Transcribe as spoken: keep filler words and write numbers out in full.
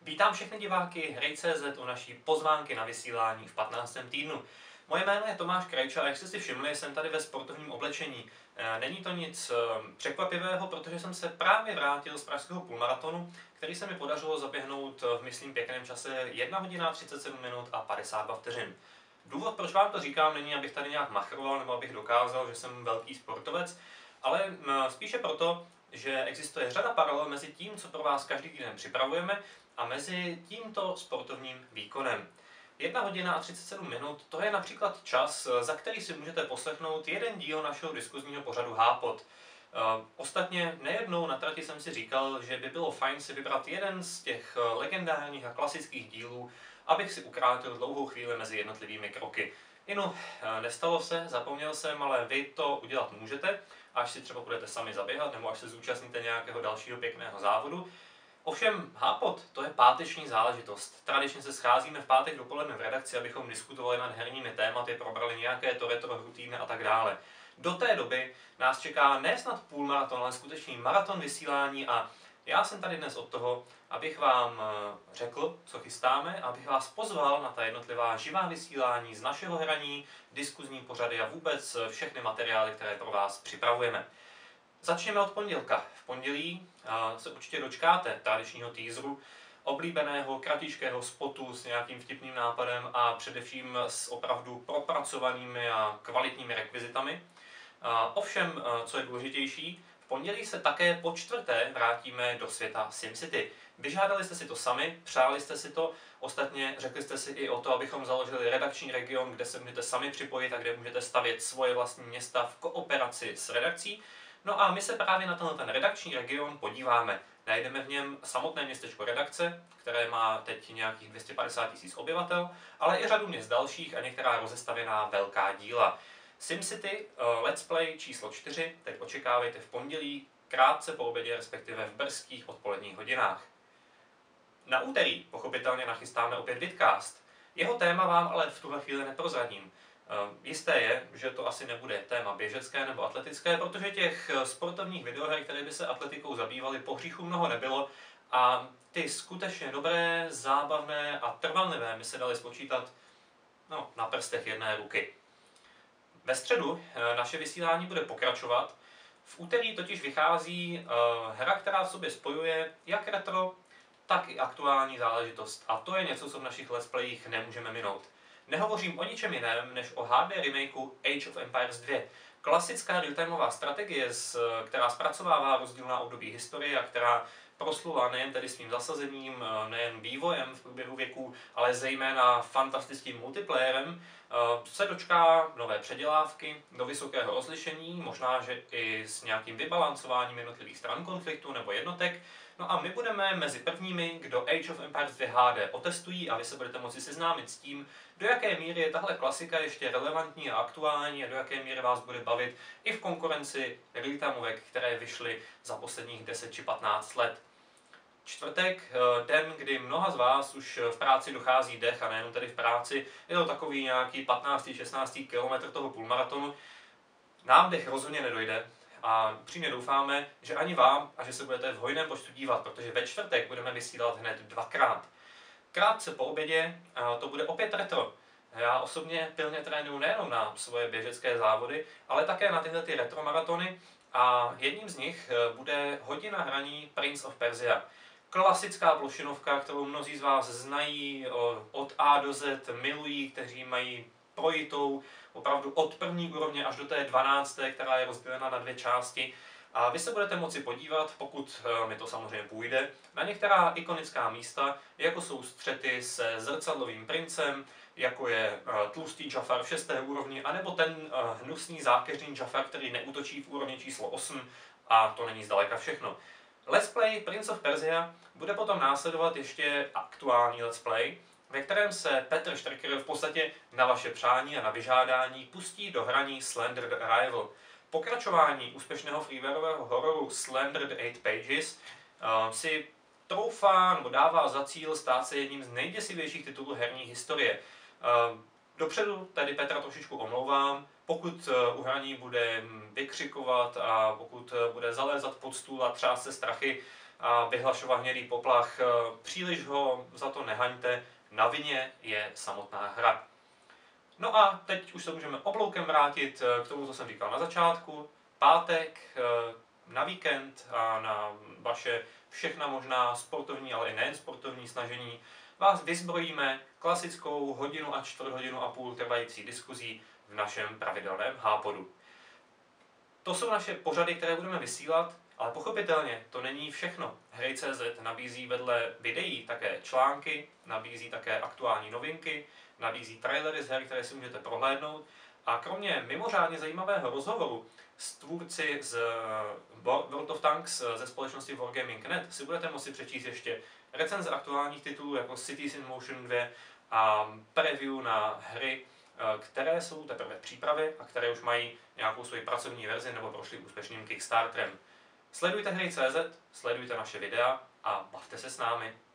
Vítám všechny diváky Hry tečka cé zet u naší pozvánky na vysílání v patnáctém týdnu. Moje jméno je Tomáš Krejča a jak jste si všimli, jsem tady ve sportovním oblečení. Není to nic překvapivého, protože jsem se právě vrátil z pražského půlmaratonu, který se mi podařilo zaběhnout v myslím pěkném čase jedna hodina třicet sedm minut a padesát dva vteřin. Důvod, proč vám to říkám, není, abych tady nějak machroval nebo abych dokázal, že jsem velký sportovec, ale spíše proto, že existuje řada paralel mezi tím, co pro vás každý týden připravujeme, a mezi tímto sportovním výkonem. jedna hodina a třicet sedm minut, to je například čas, za který si můžete poslechnout jeden díl našeho diskuzního pořadu Hápot. Ostatně nejednou na trati jsem si říkal, že by bylo fajn si vybrat jeden z těch legendárních a klasických dílů, abych si ukrátil dlouhou chvíli mezi jednotlivými kroky. Inu, nestalo se, zapomněl jsem, ale vy to udělat můžete, až si třeba budete sami zaběhat, nebo až se zúčastníte nějakého dalšího pěkného závodu. Ovšem, Hápot, to je páteční záležitost. Tradičně se scházíme v pátek dopoledne v redakci, abychom diskutovali nad herními tématy, probrali nějaké to retro hru týdne a tak dále. Do té doby nás čeká ne snad půlmaraton, ale skutečný maraton vysílání a já jsem tady dnes od toho, abych vám řekl, co chystáme, abych vás pozval na ta jednotlivá živá vysílání z našeho hraní, diskuzní pořady a vůbec všechny materiály, které pro vás připravujeme. Začněme od pondělka. V pondělí se určitě dočkáte tradičního teaseru, oblíbeného kratičkého spotu s nějakým vtipným nápadem a především s opravdu propracovanými a kvalitními rekvizitami. Ovšem, co je důležitější, v pondělí se také po čtvrté vrátíme do světa SimCity. Vyžádali jste si to sami, přáli jste si to, ostatně řekli jste si i o to, abychom založili redakční region, kde se můžete sami připojit a kde můžete stavět svoje vlastní města v kooperaci s redakcí. No a my se právě na tenhle ten redakční region podíváme. Najdeme v něm samotné městečko redakce, které má teď nějakých dvě stě padesát tisíc obyvatel, ale i řadu měst dalších a některá rozestavěná velká díla. SimCity uh, Let's Play číslo čtyři teď očekávejte v pondělí, krátce po obědě, respektive v brzkých odpoledních hodinách. Na úterý pochopitelně nachystáme opět vidcast. Jeho téma vám ale v tuhle chvíli neprozradím. Jisté je, že to asi nebude téma běžecké nebo atletické, protože těch sportovních videoher, které by se atletikou zabývaly, po hříchu mnoho nebylo a ty skutečně dobré, zábavné a trvanlivé by se daly spočítat no, na prstech jedné ruky. Ve středu naše vysílání bude pokračovat. V úterý totiž vychází uh, hra, která v sobě spojuje jak retro, tak i aktuální záležitost. A to je něco, co v našich let's playích nemůžeme minout. Nehovořím o ničem jiném, než o há dé remakeu Age of Empires dva. Klasická realtimeová strategie, která zpracovává rozdílná období historie a která proslula nejen tedy svým zasazením, nejen vývojem v průběhu věků, ale zejména fantastickým multiplayerem, se dočká nové předělávky do vysokého rozlišení, možná, že i s nějakým vybalancováním jednotlivých stran konfliktu nebo jednotek. No a my budeme mezi prvními, kdo Age of Empires dva há dé otestují a vy se budete moci seznámit s tím, do jaké míry je tahle klasika ještě relevantní a aktuální a do jaké míry vás bude bavit i v konkurenci realtimeovek, které vyšly za posledních deset či patnáct let. Čtvrtek, den, kdy mnoha z vás už v práci dochází dech a nejen tedy v práci, je to takový nějaký patnáctý šestnáctý kilometr toho půlmaratonu. Nám dech rozhodně nedojde a upřímně doufáme, že ani vám a že se budete v hojném počtu dívat, protože ve čtvrtek budeme vysílat hned dvakrát. Krátce po obědě to bude opět retro. Já osobně pilně trénuju nejenom na svoje běžecké závody, ale také na tyhle ty retro maratony a jedním z nich bude hodina hraní Prince of Persia. Klasická plošinovka, kterou mnozí z vás znají od A do Z, milují, kteří mají projitou opravdu od první úrovně až do té dvanácté, která je rozdělena na dvě části. A vy se budete moci podívat, pokud mi to samozřejmě půjde, na některá ikonická místa, jako jsou střety se zrcadlovým princem, jako je tlustý Jafar v šesté úrovni, anebo ten hnusný zákeřný Jafar, který neútočí v úrovni číslo osm, a to není zdaleka všechno. Let's Play Prince of Persia bude potom následovat ještě aktuální Let's Play, ve kterém se Petr Štrker v podstatě na vaše přání a na vyžádání pustí do hraní Slandered Arrival. Pokračování úspěšného freewareového hororu Slandered eight Pages uh, si troufá nebo dává za cíl stát se jedním z nejděsivějších titulů herní historie. Uh, dopředu tedy Petra trošičku omlouvám, pokud uh, u hraní bude vykřikovat a pokud uh, bude zalézat pod stůl a třást se strachy, a vyhlašovat hnědý poplach, příliš ho za to nehaňte, na vině je samotná hra. No a teď už se můžeme obloukem vrátit k tomu, co jsem říkal na začátku. Pátek na víkend a na vaše všechna možná sportovní, ale i nejen sportovní snažení vás vyzbrojíme klasickou hodinu a čtvrt hodinu a půl trvající diskuzí v našem pravidelném hápodu. To jsou naše pořady, které budeme vysílat, ale pochopitelně to není všechno. Hry tečka cé zet nabízí vedle videí také články, nabízí také aktuální novinky, nabízí trailery z her, které si můžete prohlédnout a kromě mimořádně zajímavého rozhovoru s tvůrci z World of Tanks ze společnosti Wargaming tečka net si budete moci přečíst ještě recenze aktuálních titulů jako Cities in Motion dva a preview na hry, které jsou teprve v přípravě a které už mají nějakou svoji pracovní verzi nebo prošly úspěšným Kickstarterem. Sledujte hry tečka cé zet, sledujte naše videa a bavte se s námi.